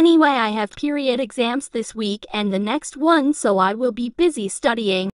Anyway, I have period exams this week and the next one, so I will be busy studying.